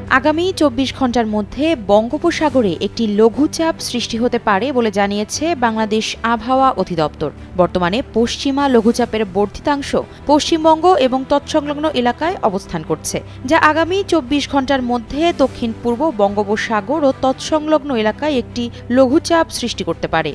আগামী ২৪ ঘণ্টার মধ্যে বঙ্গোপসাগরে একটি লঘুচাপ সৃষ্টি হতে পারে বলে জানিয়েছে বাংলাদেশ আবহাওয়া অধিদপ্তর। বর্তমানে পশ্চিমা লঘুচাপের বর্ধিতাংশ পশ্চিমবঙ্গ এবং তৎসংলগ্ন এলাকায় অবস্থান করছে, যা আগামী ২৪ ঘণ্টার মধ্যে দক্ষিণ পূর্ব বঙ্গোপসাগর ও তৎসংলগ্ন এলাকায় একটি লঘুচাপ সৃষ্টি করতে পারে।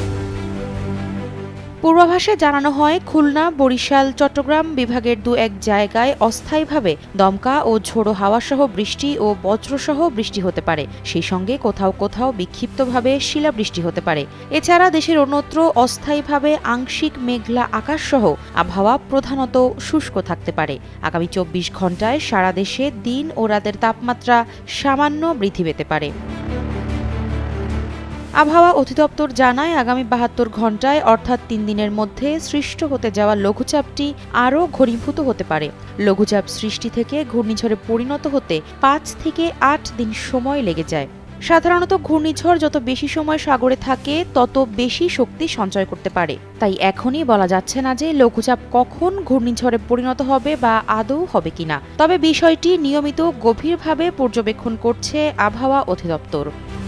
পূর্বাভাসে জানানো হয়, খুলনা, বরিশাল, চট্টগ্রাম বিভাগের দু-এক জায়গায় অস্থায়ীভাবে দমকা ও ঝোড়ো হাওয়াসহ বৃষ্টি ও বজ্রসহ বৃষ্টি হতে পারে। সেই সঙ্গে কোথাও কোথাও বিক্ষিপ্তভাবে শিলাবৃষ্টি হতে পারে। এছাড়া দেশের অন্যত্র অস্থায়ীভাবে আংশিক মেঘলা আকাশসহ আবহাওয়া প্রধানত শুষ্ক থাকতে পারে। আগামী ২৪ ঘণ্টায় সারা দেশে দিন ও রাতের তাপমাত্রা সামান্য বৃদ্ধি পেতে পারে। আবহাওয়া অধিদপ্তর জানায়, আগামী ৭২ ঘণ্টায় অর্থাৎ ৩ দিনের মধ্যে সৃষ্ট হতে যাওয়া লঘুচাপটি আরও ঘনীভূত হতে পারে। লঘুচাপ সৃষ্টি থেকে ঘূর্ণিঝড়ে পরিণত হতে ৫ থেকে ৮ দিন সময় লেগে যায়। সাধারণত ঘূর্ণিঝড় যত বেশি সময় সাগরে থাকে তত বেশি শক্তি সঞ্চয় করতে পারে। তাই এখনই বলা যাচ্ছে না যে লঘুচাপ কখন ঘূর্ণিঝড়ে পরিণত হবে বা আদৌ হবে কিনা। তবে বিষয়টি নিয়মিত গভীরভাবে পর্যবেক্ষণ করছে আবহাওয়া অধিদপ্তর।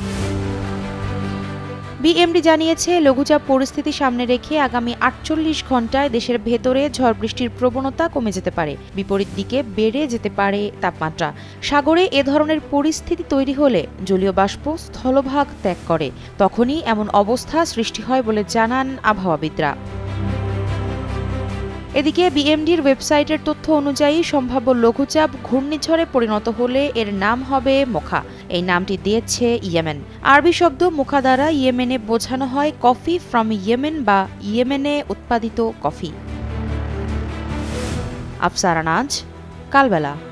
বিএমডি জানিয়েছে, লঘুচাপ পরিস্থিতি সামনে রেখে আগামী ৪৮ ঘণ্টায় দেশের ভেতরে ঝড় বৃষ্টির প্রবণতা কমে যেতে পারে। বিপরীত দিকে বেড়ে যেতে পারে তাপমাত্রা। সাগরে এ ধরনের পরিস্থিতি তৈরি হলে জলীয় বাষ্প স্থলভাগ ত্যাগ করে। তখনই এমন অবস্থা সৃষ্টি হয় বলে জানান আবহাওয়াবিদরা। এদিকে বিএমডির ওয়েবসাইটের তথ্য অনুযায়ী সম্ভাব্য লঘুচাপ ঘূর্ণিঝড়ে পরিণত হলে এর নাম হবে মোখা। এই নামটি দিয়েছে ইয়েমেন। আরবি শব্দ মোখা দ্বারা ইয়েমেনে বোঝানো হয় কফি ফ্রম ইয়েমেন বা ইয়েমেনে উৎপাদিত কফি। আফসারা নাজ, কালবেলা।